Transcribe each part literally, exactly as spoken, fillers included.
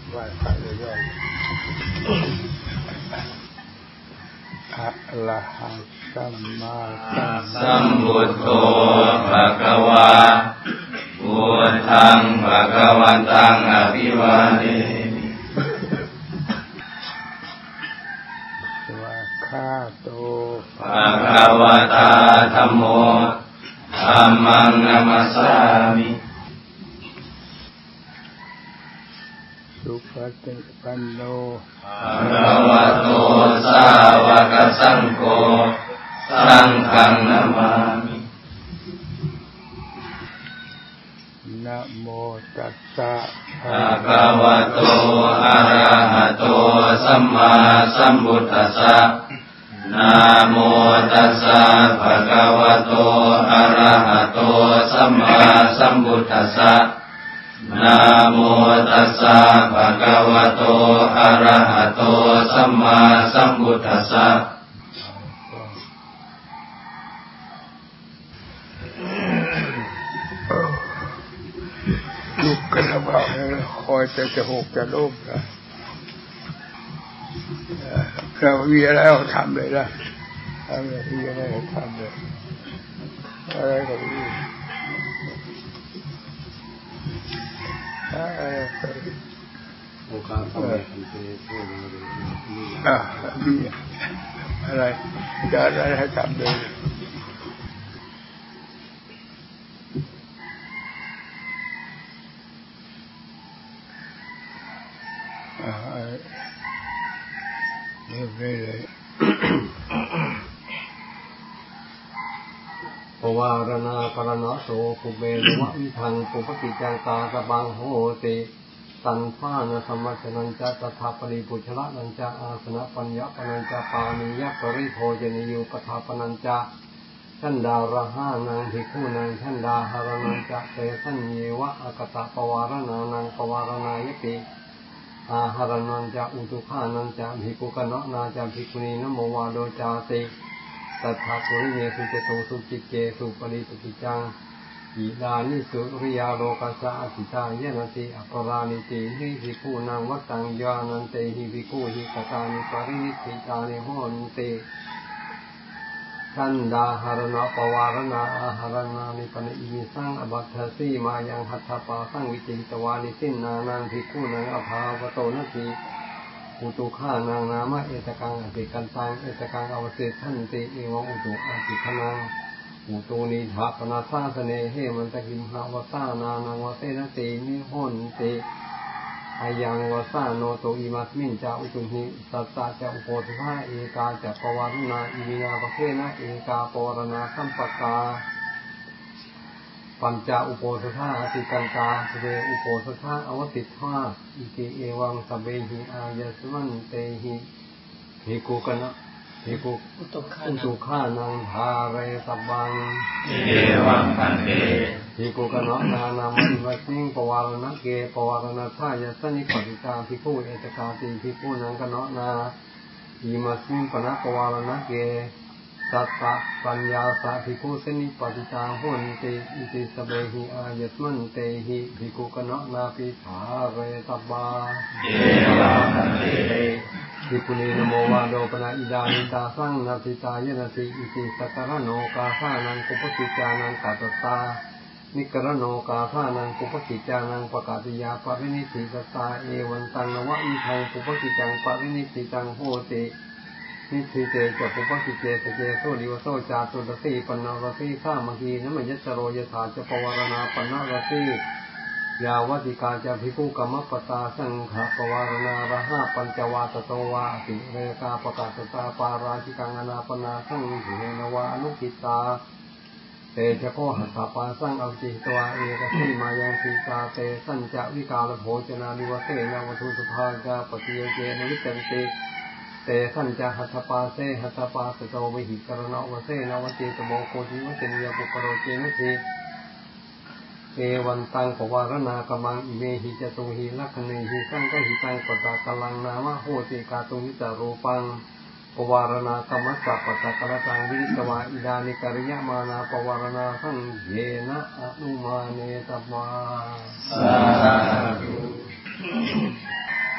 ไหว้พระเรื่อยๆอะระหังสัมมาสัมพุทโธภะคะวะพุทธังภะคะวันตังอภิวาเทมิสวากขาโตภะคะวะตาธัมโมธัมมังนัมมัสสามิสุปฏิปันโนภะคะวะโตสาวกสังโฆสังฆังนามามินะโมตัสสะภะคะวะโตอะระหะโตสัมมาสัมพุทธัสสะนะโมตัสสะภะคะวะโตอะระหะโตสัมมาสัมพุทธัสสะนะโมตัสสะภะคะวะโตอะระหะโตสัมมาสัมพุทธัสสะลุกกันแล้วบอกคอยจะจะหกจะล้มนะเรามีอะไรเราทำเลยนะอะไรมีอะไรเราทำเลยอะไรก็มีโอกาสทำอะไรอ่ามีอะไรจะอะไรให้ทำเลยอ่าเรียบร้อยเลยปวารณากรณะโสภุเบรวะวิทังปุปติจังกาสบังโหติสันพานะสัมมัชนัญจะตถาปริปุชละนัญจะอาสนะปัญญาปนัญจะปานิยปริโภจนิโยปทาปนัญจะท่านดาระห้านังภิกขุนังท่านดาหารนัญจะเตสัญเยวะอกตะปวารณานังปวารณายติอาหารนัญจะอุตุขานัญจะภิกขุกะนะนาจะภิกขุนีนโมวาโดจาติตัทธาปุริเยสุเจโตสุจิเกสุปริปติจังอิดานิสุริยาโลกัสสะอธิตายะนติอปรานิติหิภิกขุนังวัตตังญาณันเตหิภิกขุหิกตานิปรินิติตานิโหนติทันดาหารณะปวารณาอาหารณานิปนิอิสังอบัตถสีมายังหัตถปาสังวิจิตวานิสินนานังภิกขุนังอภาวโตนติอุตุฆานางนามะเอตกังอภิกันตังเอตกังอวเสทันติเอวังอุตุอาภิคนังอุตุนิธาปนาสาสเนเหมันตะหิมหาวสานานังวเสนตินิโหนติอายังวสาโนโตอิมัสมินจาอุตุหิสัตตะจะอุโปสถาเอกาจะปวารณาอิมินาปะเทนะเอกาปวารณาสัมปกาปัญจอุโปสถาอติกันตาสเวอุโปสถาอวติธาอิติเอวังสเบหิอายสมันเตหิภิกขุกนะภิกขุอุตุฆานังภาเรตบังเอวังพันเตภิกขุกนะนานามิวัสมิงปวารณะเกปวารณะทายสนิปติตาภิกขุเอตกาติภิกขุนังกนะนาอิมัสมิงปนะปวารณะเกสัตตะปัญญาสาภิกขุสนิปติตาโหนติอิติสเบหิอายสมันเตหิภิกขุกนะนาปิภาเรตบาเอวังพันเตภิกขุนีนโมวาโดปนะอิดานิตาสังนาติตายนติอิติสักการโนกาสานังกุปกิจานังกัตตานิกรโนกาสานังกุปกิจานังปกาติยาปรินิสิตตาเอวันตังนวะอิทังกุปกิจังปรินิสิตังโหตินิสิเตจะปุปกิเจสเจโสดิวโสจาตุรสีปนารสีข้ามหีนมยัสโรยถาจะปวารณาปนารสียาวติกาจะภิกขุกรรมปตาสังฆปวารณาระหะปัญจวาตโตวาติเรกาปกาตตาปาราชิกังอนาปนาสังหิเนวาอนุกิตาเตจะโคหัตถปาสังอวจิตวาเอกสีมายังสีตาเตสัญจะวิกาลโภจนานิวเสนวัตุสุภากาปฏิเยเนวิจันติเตสัญจะหัตถปาเสหัตถปาสโตวิหิกรณวเสนวติตโมโคติวเสนิยปุปโรเจนติเอวันตังปวารณากมังอิเมหิจตุหิลักขเนหิสังกหิตังปตากลังนามะโหติกาตุหิตารูปังปวารณากรรมสัพปตากะตังวิริตวาอิดานิกริยมานาปวารณาสังเยนะอนุมาเนตวาสาธุ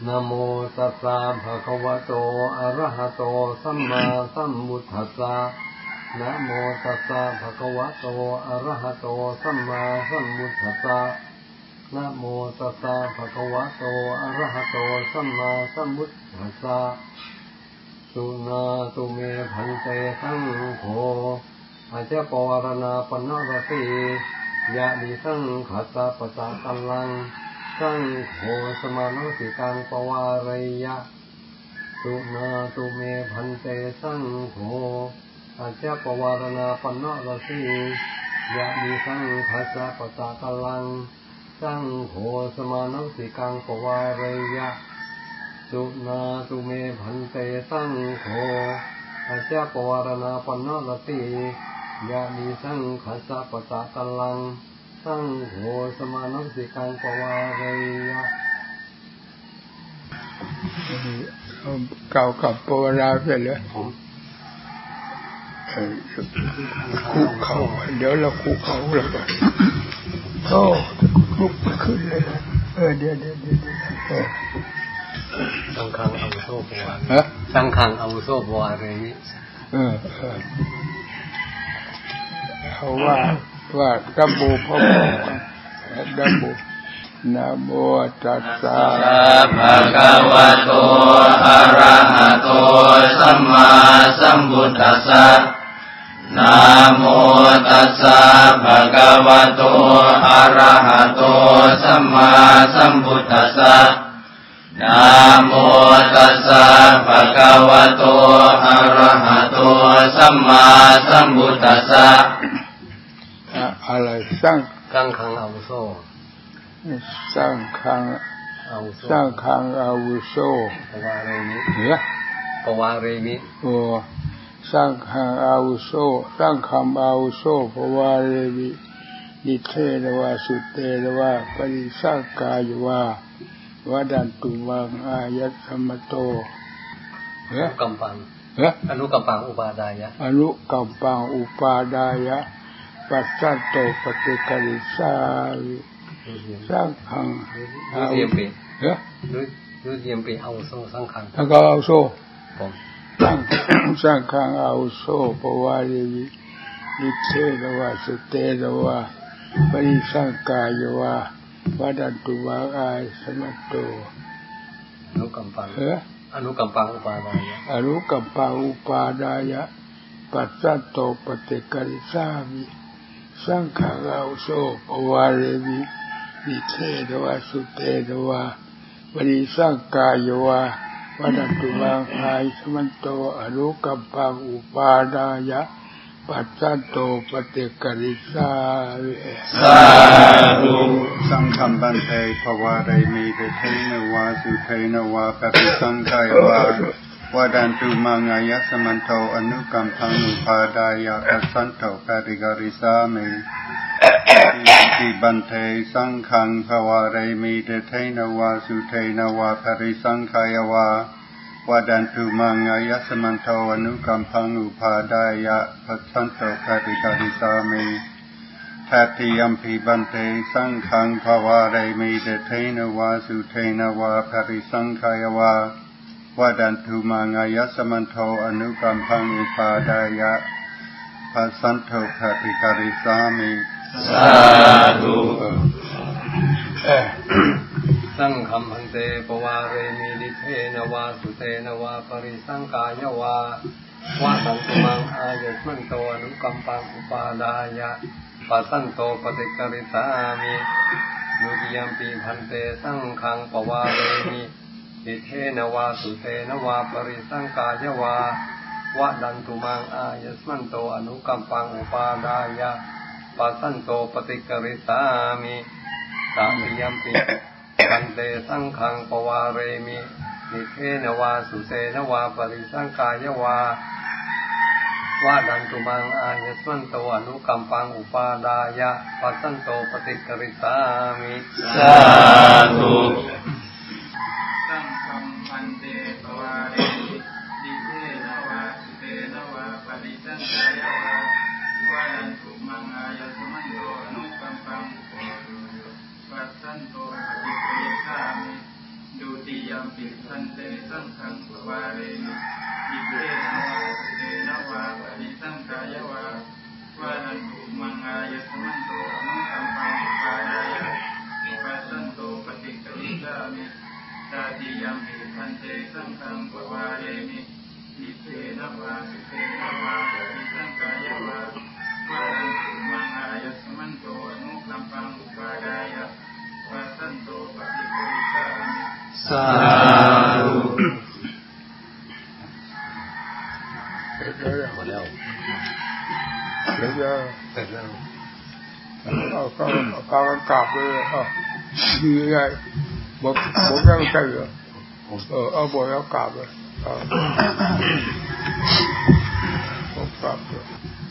นะโมตัสสะภะคะวะโตอะระหะโตสัมมาสัมพุทธัสสะนะโมตัสสะภะคะวะโตอะระหะโตสัมมาสัมพุทธัสสะนะโมตัสสะภะคะวะโตอะระหะโตสัมมาสัมพุทธัสสะสุนาตุเมพันเตสังโฆอาจจะปวารณาปนรติยะดิสังขัสสะปะตะกัลลังสังโฆสมานุสิกังปวาระยะสุนาตุเมพันเตสังโฆอาจจะปวารณาปนรติยะดิสังขัสสะปะตะกัลลังสังโฆสมานุสิกังปวาระยะสุนาตุเมพันเตสังโฆอาจจะปวารณาปนรติยะดิสังขัสสะปะตะกัลลังสังโฆสมานุสิกังปวาระยะเก่ากับปวาราเสร็จแล้วคุกเข่าเดี๋ยวเราคุกเข่าแล้วก็โอ้ลุกขึ้นเลยเออเดี๋ยวเดี๋ยวเดี๋ยวเออสังฆังอาวุโสปวาระสังฆังอาวุโสปวาระนี้เออเออเขาว่าว่าดับบูพระดับบูนะโมตัสสะภะคะวะโตอะระหะโตสัมมาสัมพุทธัสสะนะโมตัสสะภะคะวะโตอะระหะโตสัมมาสัมพุทธัสสะนะโมตัสสะภะคะวะโตอะระหะโตสัมมาสัมพุทธัสสะอะไรสร้างสร้างขังอาวุโสสร้างขังสร้างขังอาวุโสปวาเรมิเนี่ยปวาเรมิโอ้สร้างขังอาวุโสสร้างคำอาวุโสปวาเรมินิเทนวาสุเตนวาปริสังกายวาวดันตุมังอายัสมโตอนุกัมปังเอ๊ะอนุกัมปังอุปาดายะอนุกัมปังอุปาดายะปัสสัตโตปฏิกริสาวิสังฆังอาวุโสเอ๊ะยุติยมปิอาวุโสสังฆังแล้วก็อาวุโสสังสังฆังอาวุโสปวาริวินิเทนวาสุเตนวาปริสังกายวาวดันตุมังอายัสมโตอนุกัมปังเอ๊ะอนุกัมปังอุปาดายะอนุกัมปังอุปาดายะปัสสัตโตปฏิกริสามิสังฆังอาวุโสปวาเรมินิเทนวาสุเตนวาปริสังกายวาวดันตุมังอายัสมโตอนุกัมปังอุปาดายะปัสสัตโตปฏิกริสามิสาธุสังฆัมบันเตภวาเรมิเตเทนวาสุเทนวาปฏิสังขายวาวดันตุมังอายัสมันโตอนุกัมปังอุปาดายะปัสสัตโตปฏิกริสามิติบันเตสังฆังภวาเรมิเตเทนวาสุเทนวาปฏิสังขายวาวดันตุมังอายัสมันโตอนุกัมปังอุปาดายะปัสสัตโตปฏิกริสามิทัตติยัมปิบันเตสังฆังภวาเรมิเตเทนวาสุเทนวาปฏิสังขายวาวดันตุมังอายัสมันโตอนุกัมปังอุปาดายะปัสสัตโตปฏิกริสามิสาธุสังฆัมพันเตปวาเรมินิเทนวาสุเตนวาปริสังกายวาวะสังตุมังอายัสมันโตอนุกัมปังอุปาดายะปัสสัตโตปฏิกริสามิยุติยัมปิพันเตสังฆังปวาเรมินิเทนวาสุเตนวาปริสังกายวาวะดันตุมังอายัสมันโตอนุกัมปังอุปาดายะปัสสัตโตปฏิกริสามิตติยัมปิพันเตสังฆังปวาเรมินิเทนวาสุเตนวาปริสังกายวาวะดันตุมังอายัสมันโตอนุกัมปังอุปาดายะปัสสัตโตปฏิกริสามิสาธุสังฆัมพันเตปวาเรมินิเทนวาสุเตนวาปริสังกายวาวะดันตุมังอายัสมันโตอนุกัมปังอุปาดายะปัสสัตโตปฏิกริสามิดุติยัมปิสาธุเสร็จแล้วหมดแล้วเสร็จแล้วเสร็จแล้วเอาเขาเขากราบเลยอ่ะดีไงบอกบอกยังใช่เหรอเออเอาบอกแล้วกราบเลยเอากราบเลย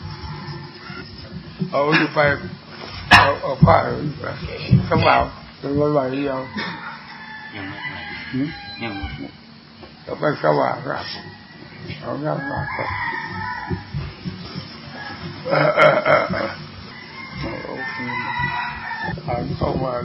เอาอยู่ไปเอาเอาผ้าไปข้างหลังเป็นวันไหวยังยังไม่ไหวยังไม่แล้วไปสว่างครับเอาหน้ามาครับเออเออเออเออโอเคอ่านเข้ามา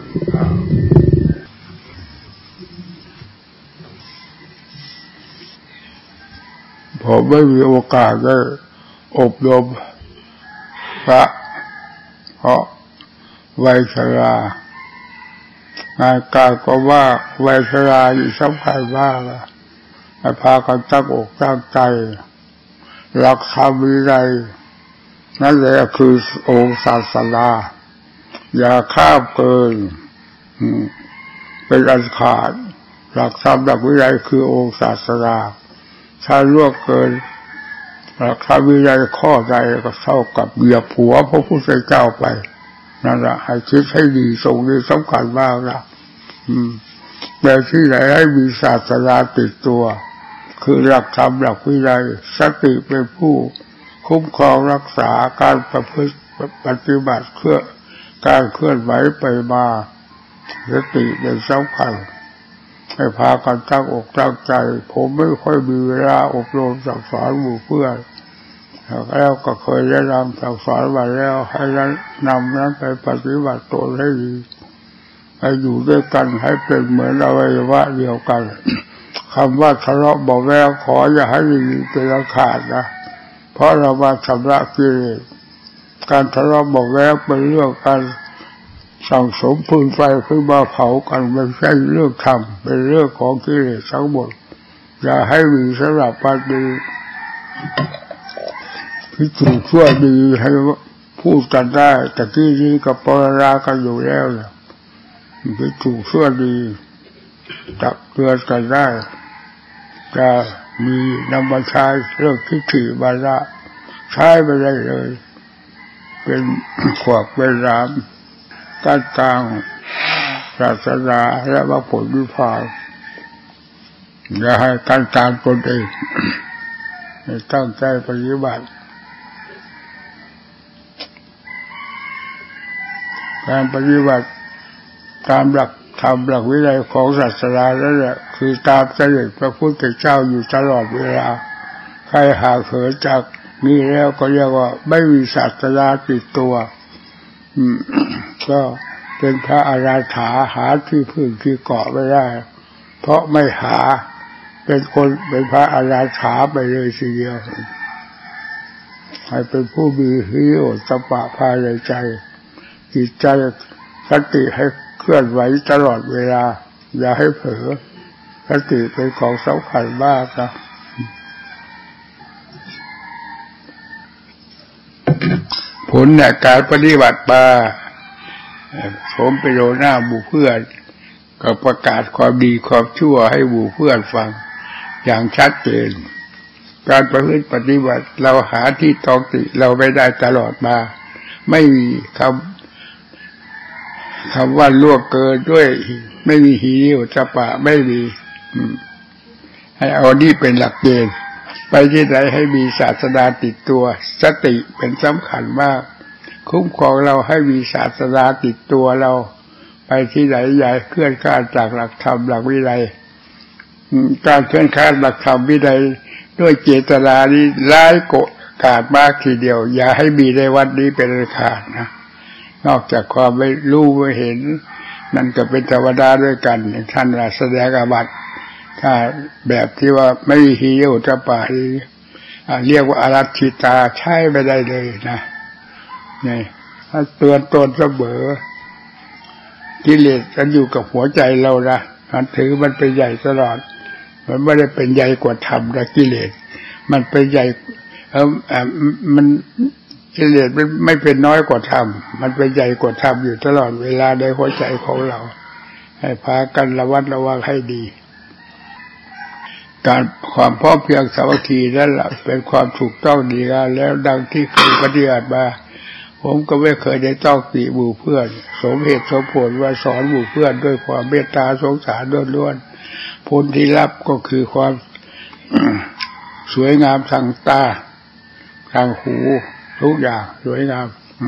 พอไม่มีโอกาสได้อบรมพระเพราะวัยชรางานการก็ว่าวัยชราอยู่สำคัญมากนะให้พากันตั้งอกตั้งใจรักธรรมวินัยนั่นแหละคือองค์ศาสนาอย่าข้ามเกินเป็นอันขาดหลักธรรมหลักวินัยคือองค์ศาสนาถ้าล่วงเกินหลักธรรมวินัยข้อใดก็เท่ากับเหยียบหัวพระพุทธเจ้าไปนั่นแหละให้คิดให้ดีตรงนี้สำคัญมากนะอืมแต่ที่ไหนให้มีศาสนาติดตัวคือหลักธรรมหลักวินัยสติเป็นผู้คุ้มครองรักษาการประพฤติปฏิบัติเคลื่อนการเคลื่อนไหวไปมาสติเป็นสำคัญให้พากันตั้งอกตั้งใจผมไม่ค่อยมีเวลาอบรมสั่งสอนหมู่เพื่อนแล้วก็เคยแนะนำสั่งสอนมาแล้วให้นำนั้นไปปฏิบัติตนให้ดีให้อยู่ด้วยกันให้เป็นเหมือนอวัยวะเดียวกันคำว่าทะเลาะเบาแววขออย่าให้มีเป็นอันขาดนะเพราะเรามาชำระกิเลสการทะเลาะเบาแววเป็นเรื่องการสั่งสมฟืนไฟขึ้นมาเผากันไม่ใช่เรื่องธรรมเป็นเรื่องของกิเลสทั้งหมดอย่าให้มีสำหรับปฏิพิจูชั่วดีให้พูดกันได้แต่ที่นี้กับปรรากันอยู่แล้วเนี่ยพิจูชั่วดีตักเตือนกันได้จะมีนำมาใช้เรื่องทิฏฐิมาละใช้ไปได้เลยเป็นขวากเป็นรามการกลางศาสนาและว่าผลวิพากษ์อย่าให้การกลางตนเองตั้งใจปฏิบัติการปฏิบัติตามหลักธรรมหลักวินัยของศาสนานั่นแหละคือตามเสด็จพระพุทธเจ้าอยู่ตลอดเวลาใครหาเขินจากนี้แล้วก็เรียกว่าไม่มีศาสนาติดตัวก็เป็นพระอาราถาหาที่พึ่งที่เกาะไม่ได้เพราะไม่หาเป็นคนเป็นพระอาราถาไปเลยทีเดียวให้เป็นผู้มีหิริโอตตัปปะภายในใจจิตใจสติให้เคลื่อนไหวตลอดเวลาอย่าให้เผลอสติเป็นของสำคัญมากนะผลเนี่ยการปฏิบัติมาผมไปโดนหน้าหมู่เพื่อนก็ประกาศความดีความชั่วให้หมู่เพื่อนฟังอย่างชัดเจนการประพฤติปฏิบัติเราหาที่ตองติเราไม่ได้ตลอดมาไม่มีคำคำว่าล่วงเกินด้วยไม่มีหิริโอตตัปปะไม่มีให้เอานี่เป็นหลักเกณฑ์ไปที่ไหนให้มีศาสนาติดตัวสติเป็นสำคัญมากคุ้มครองเราให้มีศาสนาติดตัวเราไปที่ไหนอย่าเคลื่อนคลาดจากหลักธรรมหลักวินัยการเคลื่อนคลาดหลักธรรมวินัยด้วยเจตนานี้ร้ายโกรธกาจมากทีเดียวอย่าให้มีในวันนี้เป็นอันขาดนะนอกจากความไม่รู้ไม่เห็นนั่นก็เป็นธรรมดาด้วยกันท่านแสดงอาบัติถ้าแบบที่ว่าไม่มีหิริโอตตัปปะเรียกว่าอรัตถิตาใช้ไม่ได้เลยนะนี่ถ้าเตือนตนเสมอกิเลสมันอยู่กับหัวใจเรานะมันถือมันเป็นใหญ่ตลอดมันไม่ได้เป็นใหญ่กว่าธรรมนะกิเลสมันเป็นใหญ่เออมันกิเลสมันไม่เป็นน้อยกว่าธรรมมันเป็นใหญ่กว่าธรรมอยู่ตลอดเวลาในหัวใจของเราให้พากันระวัดระวังให้ดีการความพร้อมเพรียงสามัคคีนั่นแหละเป็นความถูกต้องดีแล้วดังที่เคยปฏิบัติมาผมก็ไม่เคยได้ต้องติหมู่เพื่อนสมเหตุสมผลว่าสอนหมู่เพื่อนด้วยความเมตตาสงสารล้วนๆผลที่รับก็คือความสวยงามทางตาทางหูทุกอย่างสวยงาม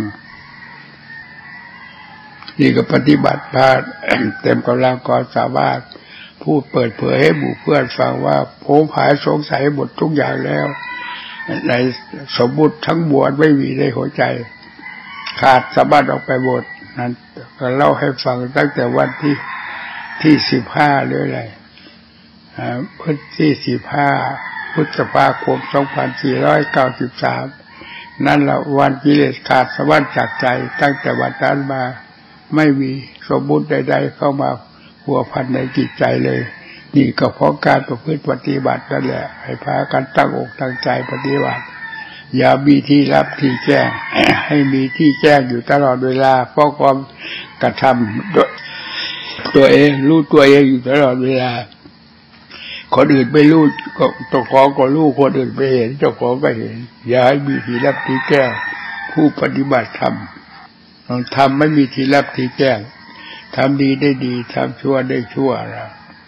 นี่ก็ปฏิบัติมาเต็มกำลังความสามารถพูดเปิดเผยให้หมู่เพื่อนฟังว่าผมหายสงสัยหมดทุกอย่างแล้วในสมมุติทั้งมวลไม่มีในหัวใจขาดสะบัดออกไปหมดนั้นก็เล่าให้ฟังตั้งแต่วันที่ที่สิบห้าหรืออะไรพฤษที่สิบห้าพฤษภาคมสองพันสี่ร้อยเก้าสิบสามนั่นละวันกิเลสขาดสะบัดจากใจตั้งแต่วันนั้นมาไม่มีสมมุติใดๆเข้ามาพัวพันในจิตใจเลยนี่ก็เพราะการประพฤติปฏิบัตินั่นแหละให้พากันตั้งอกตั้งใจปฏิบัติอย่ามีที่รับที่แจ้ง ให้มีที่แจ้งอยู่ตลอดเวลาเพราะความกระทำด้วยตัวเองรู้ตัวเองอยู่ตลอดเวลาคนอื่นไม่รู้ก็เจ้าของก็รู้คนอื่นไม่เห็นเจ้าของก็เห็นอย่าให้มีที่รับที่แจ้งผู้ปฏิบัติธรรมทำไม่มีที่รับที่แจ้งทำดีได้ดีทำชั่วได้ชั่วนะ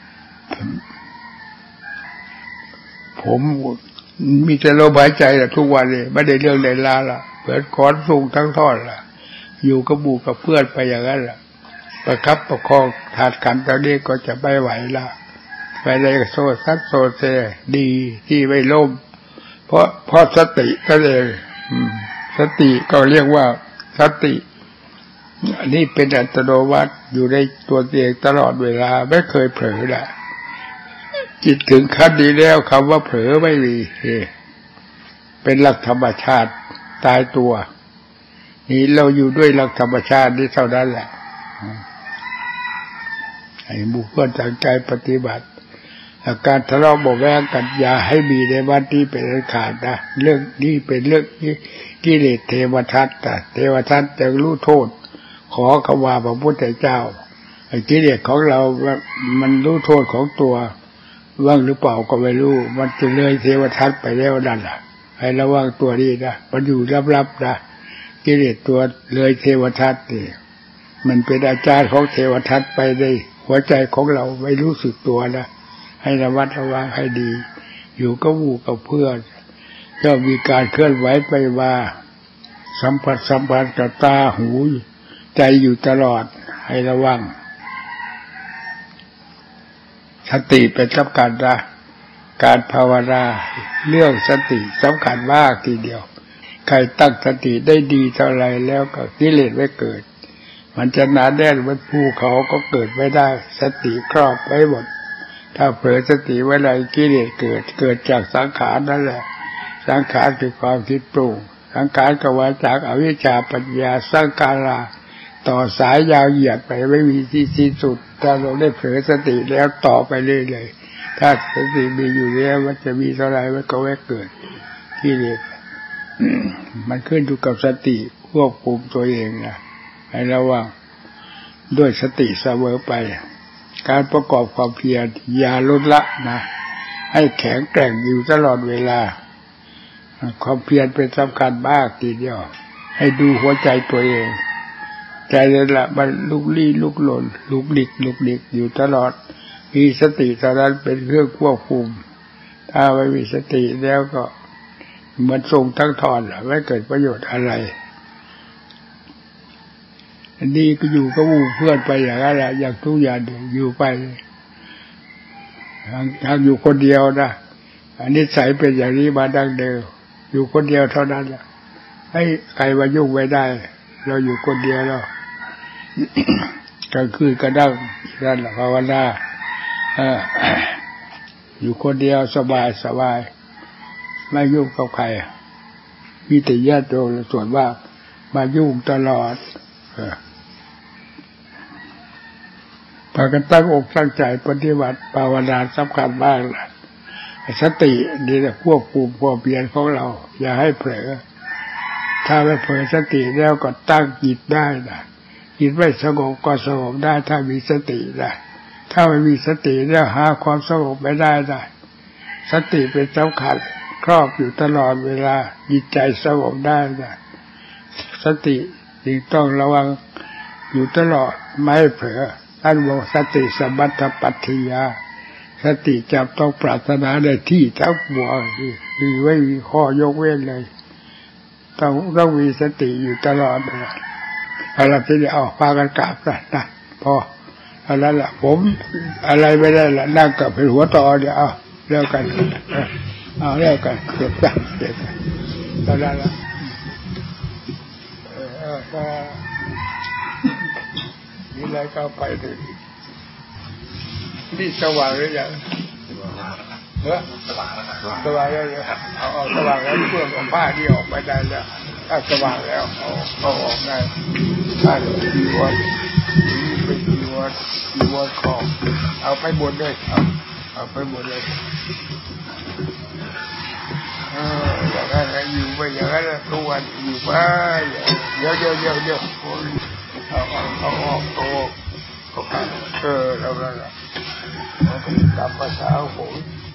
ผมมีแต่ลมหายใจละทุกวันเลยไม่ได้เรื่องใดลาละเปิดคอนสูงทั้งทอดละอยู่กับหมู่กับเพื่อนไปอย่างนั้นละประคับประคองถาดขันตอนนี้ก็จะไม่ไหวละไปเลยโซซัดโซเซดีที่ไม่ล้มเพราะเพราะสติก็เลยสติก็เรียกว่าสติอันนี้เป็นอัตโนมัติอยู่ในตัวเองตลอดเวลาไม่เคยเผลอละจิตถึงขั้นนี้แล้วคำว่าเผลอไม่มีเป็นหลักธรรมชาติตายตัวนี่เราอยู่ด้วยหลักธรรมชาตินี้เท่านั้นแหละให้บุคคลตั้งใจปฏิบัติอาการทะเลาะเบาะแว้งกันอย่าให้มีในวันที่เป็นอันขาดนะเรื่องนี้เป็นเรื่องกิเลสเทวทัตแต่เทวทัตจะรู้โทษขอขมาพระพุทธเจ้าไอ้กิเลสของเรามันรู้โทษของตัวว่างหรือเปล่าก็ไม่รู้มันจะเลยเทวทัตไปแล้วนั่นแหละให้ระวังตัวนี้นะมันอยู่ลับๆนะกิเลสตัวเลยเทวทัตนี่มันเป็นอาจารย์ของเทวทัตไปในหัวใจของเราไม่รู้สึกตัวนะให้ระมัดระวังให้ดีอยู่กับหมู่กับเพื่อนก็มีการเคลื่อนไหวไปมาสัมผัสสัมพันธ์กับตาหูใจอยู่ตลอดให้ระวังสติเป็นสำคัญนะการภาวนาเรื่องสติสำคัญมากทีเดียวใครตั้งสติได้ดีเท่าไรแล้วก็กิเลสไม่เกิดมันจะหนาแน่นเหมือนภูเขาก็เกิดไม่ได้สติครอบไว้หมดถ้าเผลอสติไว้ไรกิเลสเกิดเกิดจากสังขารนั่นแหละสังขารคือความคิดปรุงสังขารก็มาจากอวิชชาปัญญาสังขาราต่อสายยาวเหยียดไปไม่มีที่สิ้นสุดถ้าเราได้เผลอสติแล้วต่อไปเรื่อยๆถ้าสติมีอยู่แล้วมันจะมีเท่าไรมันก็ไม่เกิดกิเลสมันขึ้นอยู่กับสติควบคุมตัวเองนะให้ระวังด้วยสติเสมอไปการประกอบความเพียรอย่าลดละนะให้แข็งแกร่งอยู่ตลอดเวลาความเพียรเป็นสำคัญมากทีเดียวให้ดูหัวใจตัวเองใจนั่นแหละมันลุกลี้ลุกหล่นลุกดิกลุกดิกอยู่ตลอดมีสติเท่านั้นเป็นเครื่องควบคุมถ้าไม่มีสติแล้วก็เหมือนทรงทั้งทอนไม่เกิดประโยชน์อะไรอันนี้ก็อยู่กับหมู่เพื่อนไปอย่างนั้นแหละอย่างทุกอย่างอยู่ไปทางอยู่คนเดียวนะอันนี้ใส่เป็นอย่างนี้มาดั้งเดิมอยู่คนเดียวเท่านั้นแหละให้ใครมายุ่งไม่ได้เราอยู่คนเดียวแล้วกลางคืนก็นั่งนั่นแหละภาวนาอยู่คนเดียวสบายสบายไม่ยุ่งกับใครมีแต่ญาติโยมส่วนว่ามายุ่งตลอดพากันตั้งอกตั้งใจปฏิบัติภาวนาสำคัญมากนะสตินี่แหละควบคุมความเพียรของเราอย่าให้เผลอถ้าไม่เผลอสติแล้วก็ตั้งจิตได้นะจิตไม่สงบก็สงบได้ถ้ามีสตินะถ้าไม่มีสติแล้วหาความสงบไม่ได้ได้สติเป็นสำคัญครอบอยู่ตลอดเวลาจิตใจสงบได้นะสติจึงต้องระวังอยู่ตลอดไม่ให้เผลอท่านบอกสติสมัตถปัฏฐิยาสติจับต้องปรารถนาได้ที่ทั้งหมดคือไม่มีข้อยกเว้นเลยต้องต้องมีสติอยู่ตลอดนะอะไรที่จะเอาพากันกราบนะนะพออะไรล่ะผมอะไรไม่ได้ละนั่งกับเป็นหัวต่อเดี๋ยวเอาเลิกกันเอาเลิกกันเก็บกันเก็บกันอะไรล่ะเออเออมีอะไรก็ไปถึงนี่สว่างหรือยังเออสว่างแล้วสว่างแล้วเอาเอาสว่างแล้วเพื่อนของผ้าที่ออกไปได้แล้วถ้าสว่างแล้วเอาเอาออกได้ถ้าดีวันนี่เป็นดีวันดีวันของเอาไปหมดเลยเอาเอาไปหมดเลยเอออย่างนั้นอยู่ไปอย่างนั้นทุกวันอยู่ไปเดี๋ยวเดี๋ยวเดี๋ยวเดี๋ยวเอาเอาเอาออกเอาออกเออแล้วแล้วกลับมาเช้าผม